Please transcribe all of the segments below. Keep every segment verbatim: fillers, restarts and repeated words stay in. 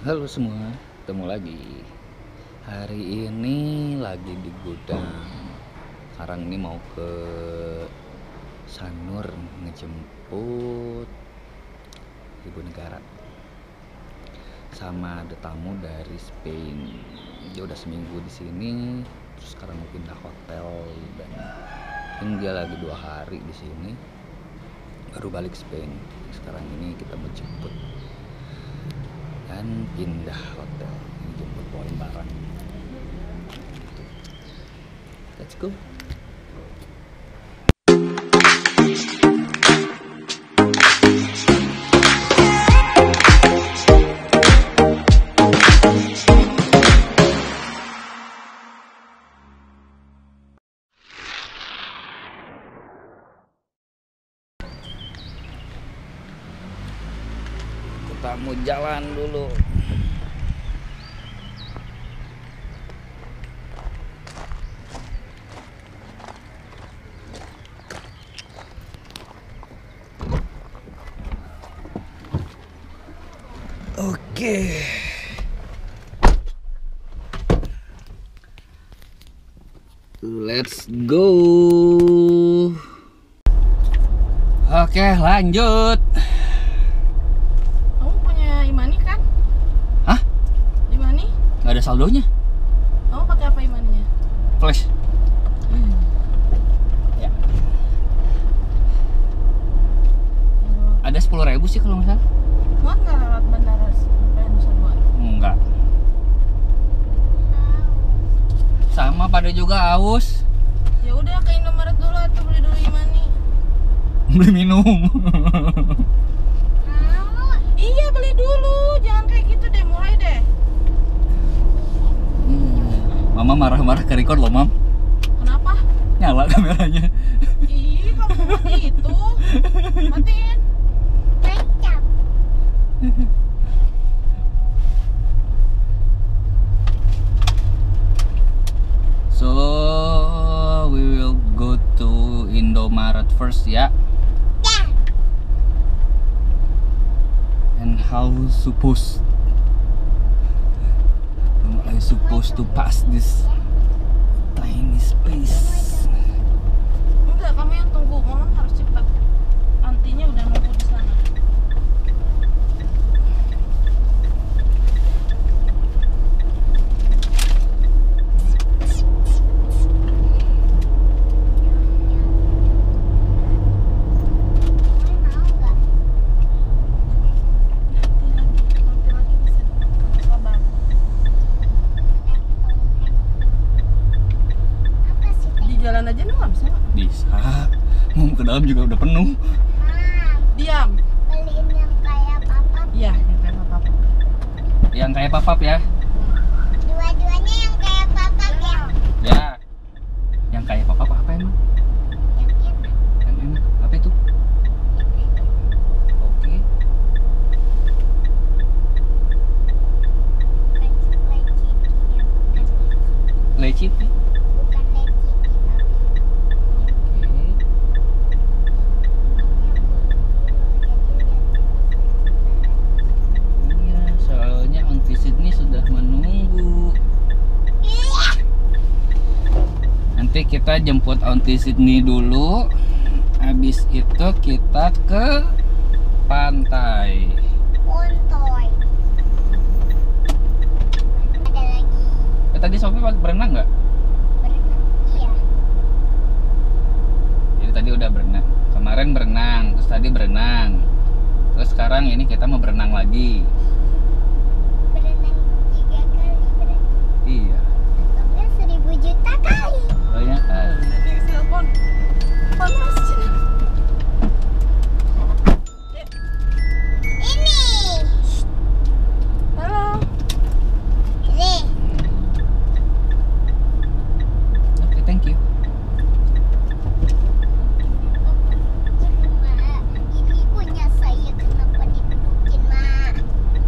Halo semua, ketemu lagi. Hari ini lagi di gudang. Sekarang ini mau ke Sanur ngejemput ibu negara. Sama ada tamu dari Spain. Dia udah seminggu di sini, terus sekarang mau pindah hotel dan mungkin dia lagi dua hari di sini. Baru balik Spain. Sekarang ini kita mau jemput dan pindah hotel, jemput poin barang. Let's go. Kita mau jalan dulu. Oke. Let's go. Oke, lanjut. Kamu punya Imani kan? Hah? Imani? Nggak ada saldonya. Kamu pakai apa Imaninya? Flash. Hmm. Ya. Ada sepuluh ribu sih kalau nggak salah. Muat nggak lewat bandara sampai Nusa Dua? Enggak. Sama pada juga aus. Ya udah ke Indomaret dulu atau beli dulu Imani. Beli minum. Iya beli dulu, jangan kayak gitu deh, mulai deh. Mama marah-marah ke record loh, Mam. Kenapa? Nyala kameranya. Ih, kamu mati itu. Matiin. Kecap. So we will go to Indomaret first ya. Ya. And how supposed am I supposed to pass this tiny space? Enggak, kamu yang tunggu, Mama harus cepat. Antinya udah nunggu di sana. Jalan aja nggak bisa, Pak? Bisa. Mau ke dalam juga udah penuh. Diam. Beliin yang kayak papa. Iya, yang kayak apa-apa. Yang kayak papap ya. Dua-duanya yang kayak papa ya. Ya. Yang kayak papap apa emang? Yang enak. Yang enak. Apa itu? Oke. Bukan leci, Leci. bukan leci tapi Oke. Iya, soalnya on visit ini sudah menunggu. Nanti kita jemput Auntie Sydney dulu. Habis itu kita ke pantai. Pontoy. Ada lagi Eh, tadi Sophie berenang nggak? berenang. Iya. Jadi tadi udah berenang. Kemarin berenang, terus tadi berenang. Terus sekarang ini kita mau berenang lagi. Berenang tiga kali berarti. Iya, Atau enggak seribu juta kali. banyak kali. Pakai telepon. Panas. Ini. Halo. Ini. Oke, thank you. Ma, ini punya saya, kenapa didudukin, Ma?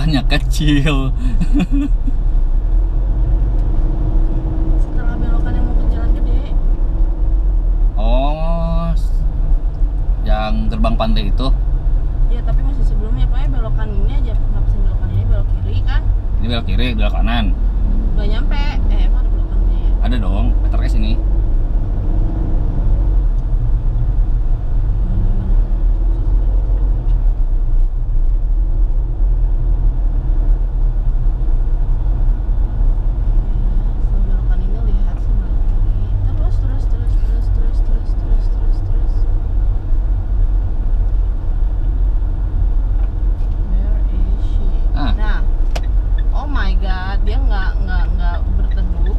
Sawahnya kecil. Setelah belokan yang mau ke jalan gede. Oh, yang gerbang pantai itu. Ya tapi masih sebelumnya, pokoknya belokan ini aja. Kenapa sih belokan ini belok kiri kan? Ini belok kiri, belok kanan. Gak nyampe. Eh emang ada belokannya ya? Ada dong, meter ke sini. Setelah belokan ini lihat sebelah kiri. Terus terus terus terus terus terus terus terus terus. Where is she? Ah. Nah, oh my god, dia nggak nggak nggak berteduh.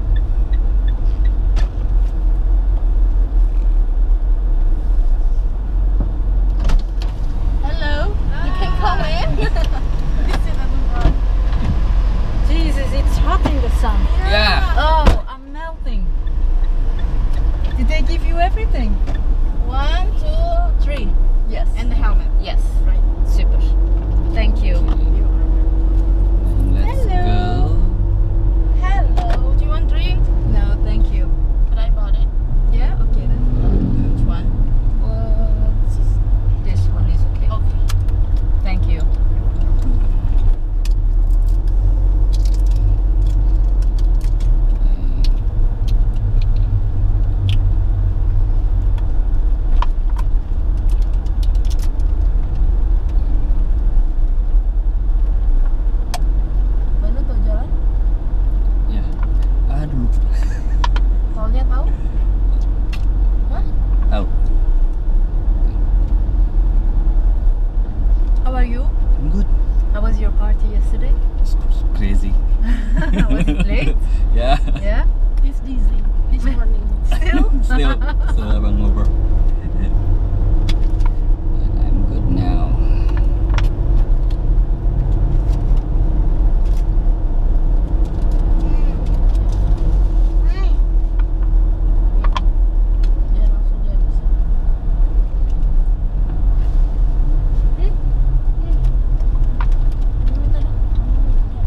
Hello, you can come in. Please sit at the front. Jesus, it's hot in the sun. Ya. Oh, I'm melting. Did they give you everything? One, two, three, Yes. and the helmet. yes. Right. Super. Thank you. Let's Hello. go. Hello. Do you want drink? No, thank you. But I bought it. Yeah, okay then. Which one? Uh, this one is okay. Okay. Thank you. Bandung tau jalan? Ya. Aduh. Tolnya tahu? Hah? Tahu. How are you? I'm good. How was your party yesterday? It's crazy. Was it late? Ya. Yeah. He's dizzy. This morning. Still? Still, still hungover. But I'm good now. Hai. Dia langsung dia bisa. Hmm? Hmm. Ini minta dong. Ya.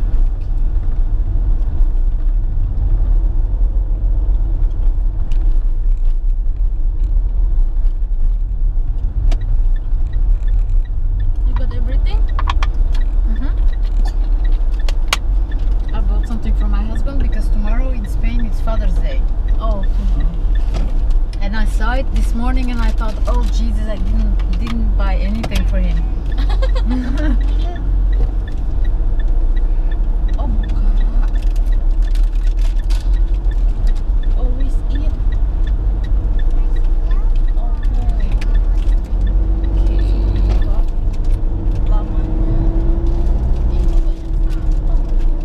You got everything? Mm-hmm. I bought something for my husband because tomorrow in Spain it's Father's Day. Oh. And I saw it this morning and I thought, oh Jesus, I didn't didn't buy anything for him. Oh buka. Always eat. Oke. Lamanya. Ih, kok banyak sampah.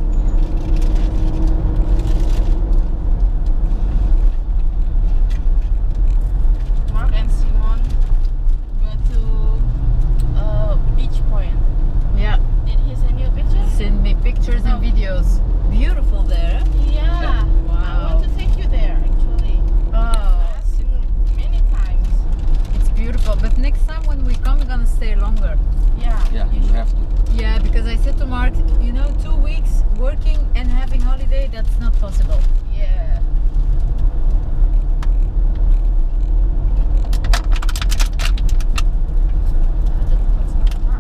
Mark and Simon go to uh, Beach Point. Yeah, Did he send you a picture? send me pictures and Oh. videos. Beautiful there. Yeah. Wow. I want to take you there actually. Oh, I asked him many times. it's beautiful. But next time when we come, we're gonna stay longer. Yeah. Yeah, you you should. have to. Yeah, because I said to Mark, you know, two weeks working and having holiday, that's not possible. Yeah. Ada tempat sampah.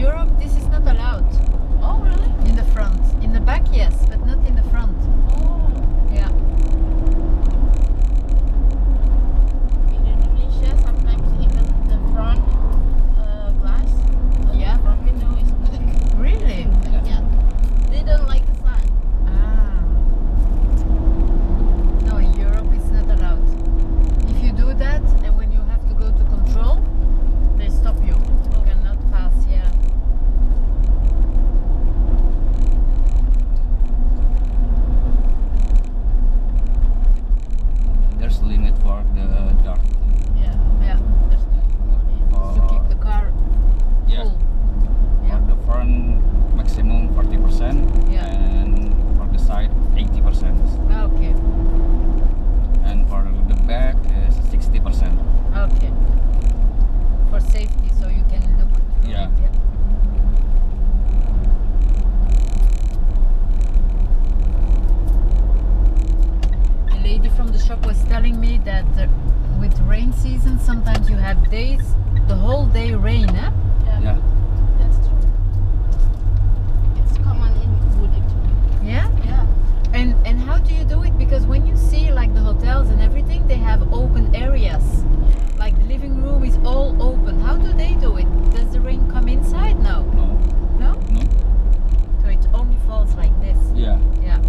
Europe, this is not allowed. Oh, really? In the front. In the back, yes, but not in the front. Oh. Yeah. In Indonesia, sometimes even the front uh, glass, uh, Yeah. the front window is black. Really? Yeah. They don't like the sun. Ah. No, in Europe it's not allowed. If you do that, and when you have to go to control, they stop you. You cannot pass, yeah. There's a limit for the dark. Yeah. Yeah. There's the To keep the car Yeah. full. For the front maximum forty percent Yeah. and for the side eighty percent. Ah, okay. And for the back is sixty percent. Okay. For safety, so you can look. through Yeah. it, The lady from the shop was telling me that uh, with rain season, sometimes you have days, the whole day rain, eh? Yeah. Yeah. That's true. It's common in Budi too. Yeah? Yeah. And and how do you do it? Because when you see like the hotels and everything, they have open areas. Like the living room is all open. How do they do it? Does the rain come inside now? No. No? No. So it only falls like this. Yeah. Yeah.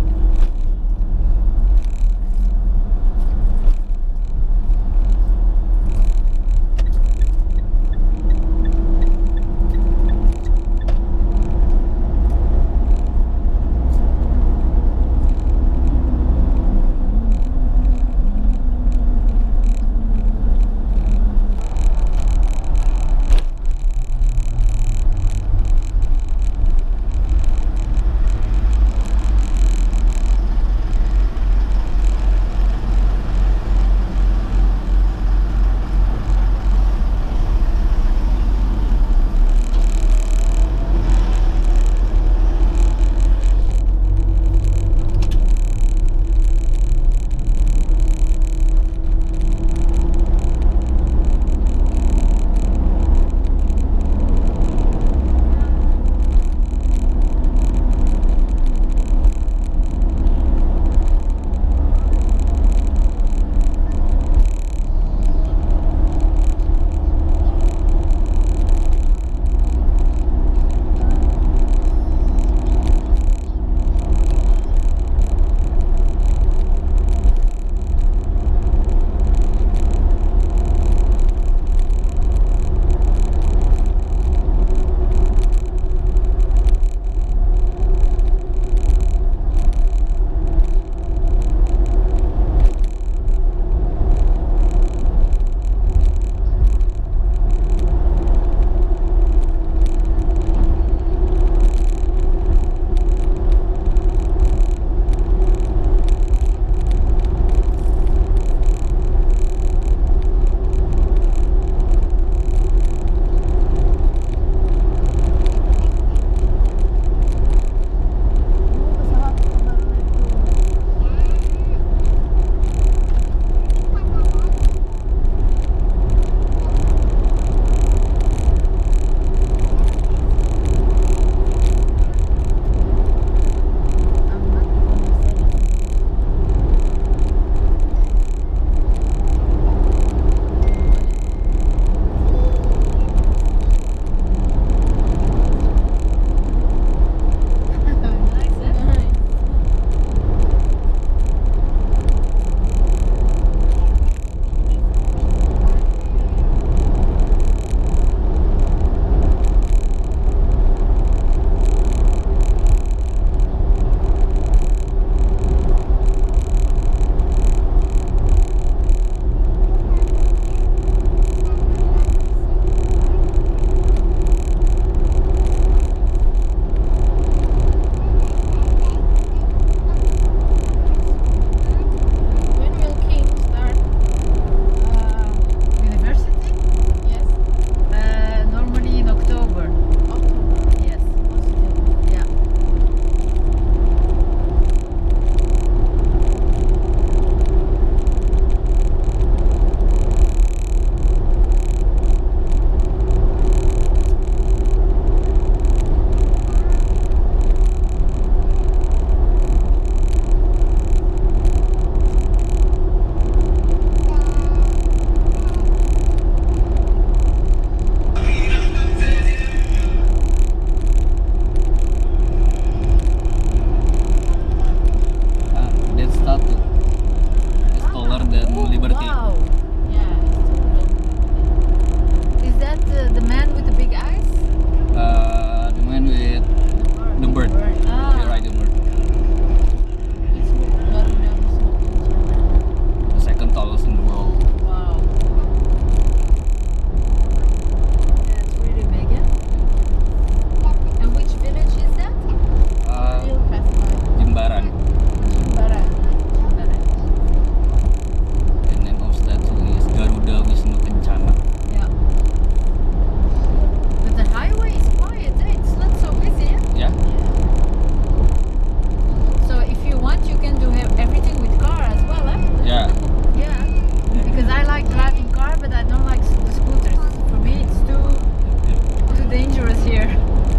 cars here.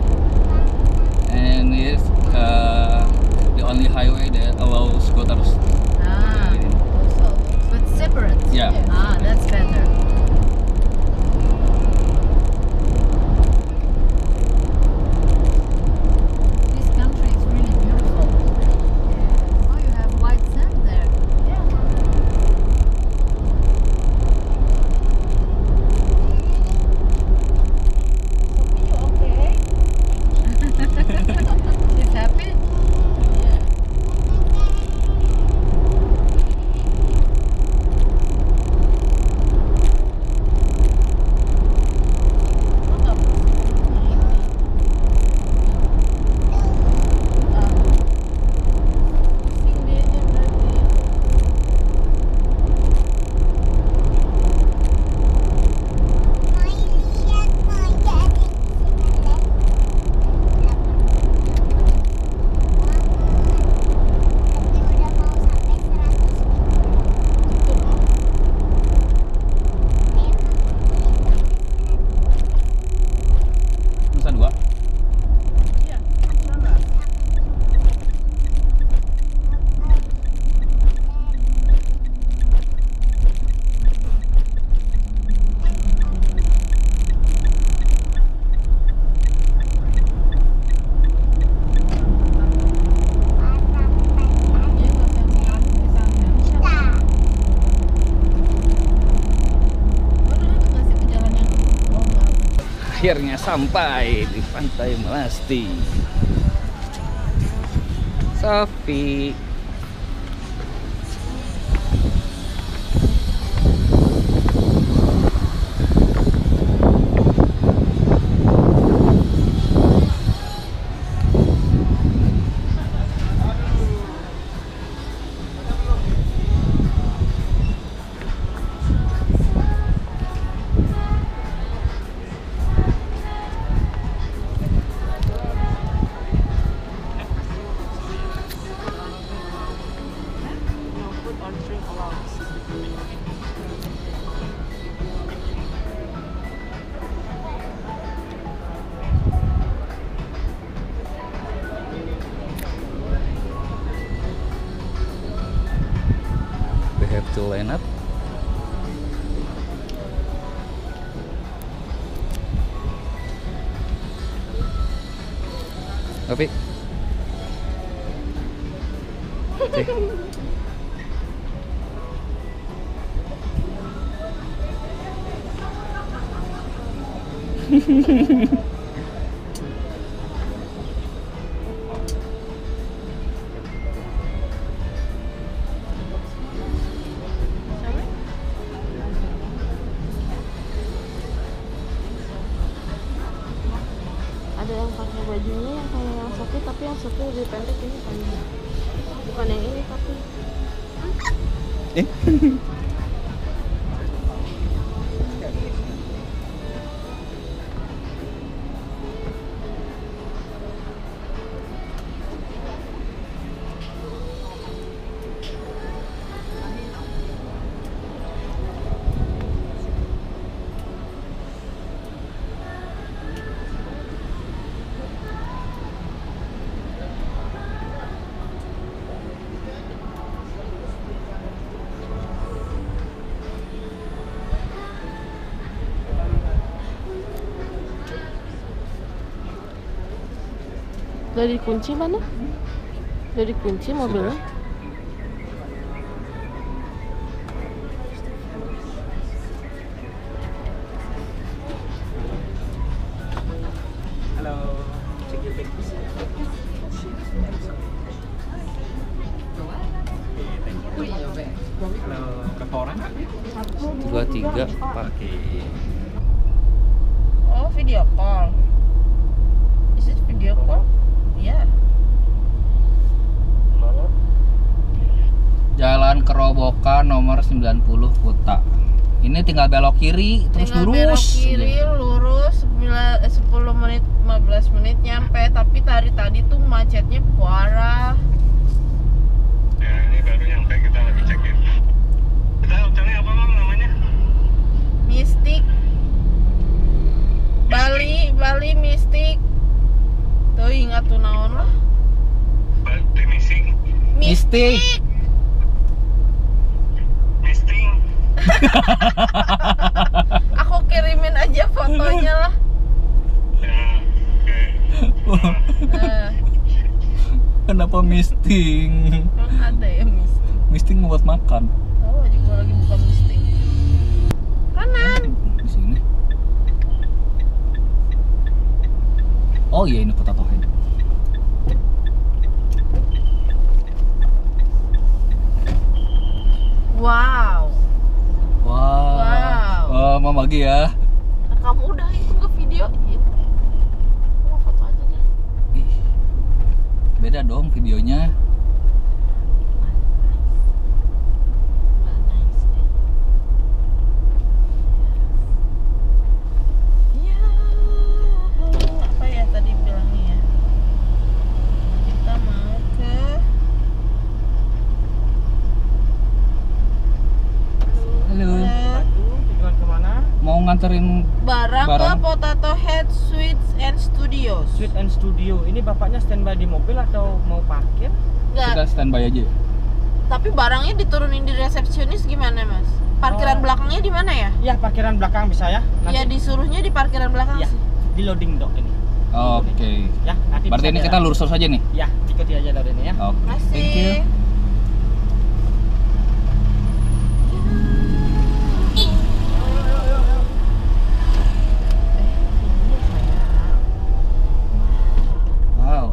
And it's uh, the only highway that allows scooters. Ah, Also, but separate. Yeah. Ah, that's better. This country is really beautiful. Oh, you have white sand there. Sophie, you okay? She's happy. Yeah. Nggak ini. Ah. Pusing dia aja berarti. Mau lihat mau jadi sinyal. Tapi udah mau sampai seratus Itu loh. Nusa Dua. Iya, sana. Dia nggak sensitif di sana. Baru nanti kasih ke jalan yang oh nggak. Akhirnya sampai di Pantai Melasti. Sofi. No food or drink allowed. We have to line up. Sofi. Oke. Siapa? Ada yang pakai bajunya yang kayak yang Sophie, tapi yang Sophie lebih pendek, ini panjang. Bukan yang ini tapi. Eh. Udah dikunci mana? Udah dikunci mobilnya? Hello, check your bag please. Halo, berapa orang? Dua tiga Pak. Oke. Oh, video call. Is it video call? Iya. Jalan Kerobokan nomor sembilan puluh Kuta. Ini tinggal belok kiri terus Tinggal lurus. belok kiri, lurus sembilan- eh, sepuluh menit, lima belas menit nyampe. Tapi tadi tadi tuh macetnya parah. Ya, ini baru nyampe, kita lagi check-in. Kita hotelnya apa Mam namanya? Mistik. Bali Bali, Bali mistik. Tuh ingat tuh naon lah. Bali missing. Mistik. Misting. Aku kirimin aja fotonya lah. Ya, oke. Eh, Kenapa misting? emang ada ya mistik. Misting buat makan. Oh, juga lagi buka mistik. Kanan. Di sini. Oh iya, ini potato head. Wow. Wow. Wow. Wah, mau bagi ya. Kamu udah itu nge videoin? Mau foto aja deh. Ih, beda dong videonya. Nah, nice deh. Ya, apa ya tadi bilangnya ya? Kita mau ke Halo. eh, Tujuan kemana? Mau nganterin barang, Barang. ke Potato Head Sweets and Studios. Sweet and Studio. Ini bapaknya standby di mobil atau mau parkir? Enggak, kita standby aja. tapi barangnya diturunin di resepsionis gimana, Mas? Parkiran Oh. belakangnya di mana ya? Ya, parkiran belakang bisa ya. Ya Nanti disuruhnya di parkiran belakang ya, sih. di loading dock ini. Oke. Ya, nanti Berarti bisa ini jalan. kita lurus aja nih. Ya, ikuti aja dari ini ya. Oke. Masih. Thank you. Wow.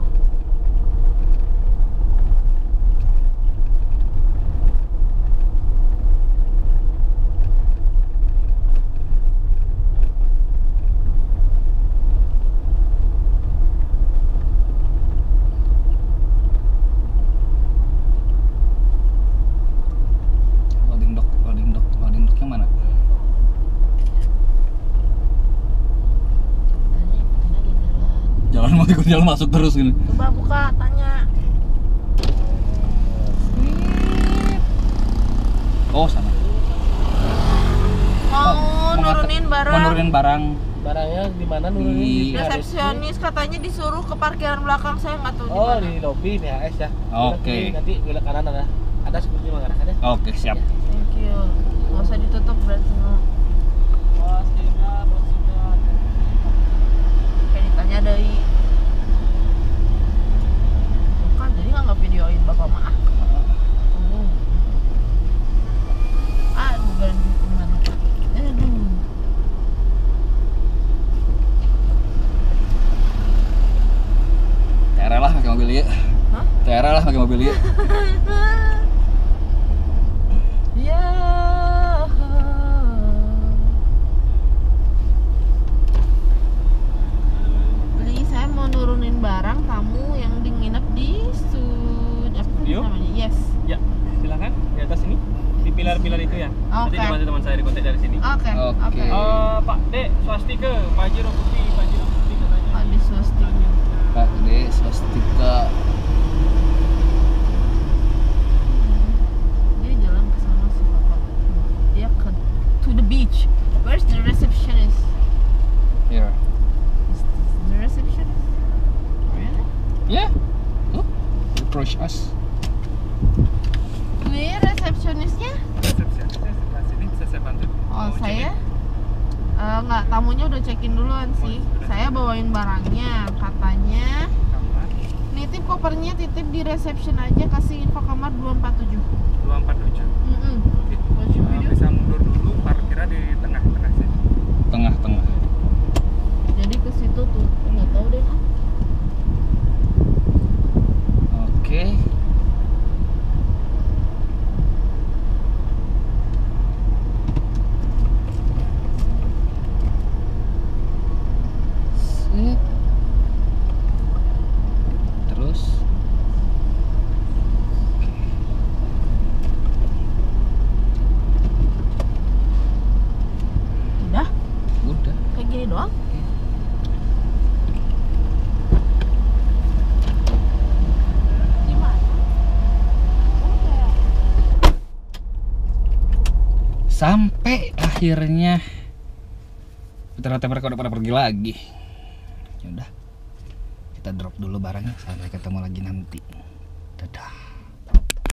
Loading dock, loading dock, loading docknya mana? Jalan mau ikut jalan masuk terus gini. Coba buka, tanya. Oh sana. Mau mau nurunin nganter- barang. Mau nurunin barang. Barangnya di mana Di- Resepsionis katanya disuruh ke parkiran belakang, saya nggak tahu di Oh, mana. di lobi P H S ya. Oke. Nanti belok kanan ada. Ada seperti mengarahkan ya. Oke, siap. Thank you. Nggak usah ditutup berarti no. Bos Dina, Bos Dina. Kayak ditanya dari. Bukan, jadi nggak nggak videoin bapak mah. Oh. Aduh, ganti gimana? Aduh. T R L lah pakai mobil ya. Hah? T R L lah pakai mobil ya. Ya. Beli, saya mau nurunin barang kamu yang di nginep di sud apa Studio? namanya? Yes. Ya, silakan di atas ini. Di pilar-pilar itu ya. Nanti Oke. dibantu teman saya di kontak dari sini. Oke. Oke. Oke. Eh, Pak Dek, swastika, Pajero putih, Pajero putih katanya. Oh, di swastika. Pak D swastika. Dia jalan ke sana sih bapak. Dia ke to the beach. Where's the receptionist? Here. Is this the receptionist? Really? Yeah. Look. Approach us. Ini resepsionisnya? Resepsionisnya sebelah sini, bisa saya bantu. Oh, Mau saya check-in? Eh, nggak, tamunya udah check-in duluan sih. Saya bawain barangnya, katanya Kamar nitip kopernya titip di reception aja, kasih info kamar dua empat tujuh. dua empat tujuh. Mm-mm. Oke. What should we Eh, do? bisa mundur dulu, parkirnya di tengah-tengah sini. Tengah-tengah. Jadi ke situ tuh, aku nggak tahu deh. Oke. Sip. Terus. Oke. Udah, Udah. kayak gini doang. Gimana? Sampai akhirnya. Ternyata mereka udah pada pergi lagi. Ya udah, kita drop dulu barangnya, sampai ketemu lagi nanti. Dadah.